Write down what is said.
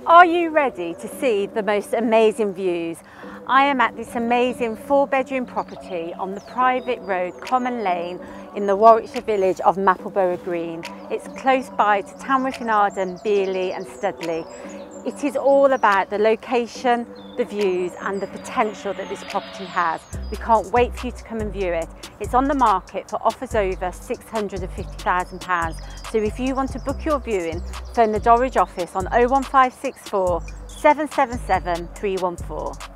Are you ready to see the most amazing views? I am at this amazing 4-bedroom property on the private road Common Lane in the Warwickshire village of Mappleborough Green. It's close by to Tamworth in Arden, Beeley and Studley. It is all about the location, the views and the potential that this property has. We can't wait for you to come and view it. It's on the market for offers over £650,000. So if you want to book your viewing, phone the Dorridge office on 01564 777 314.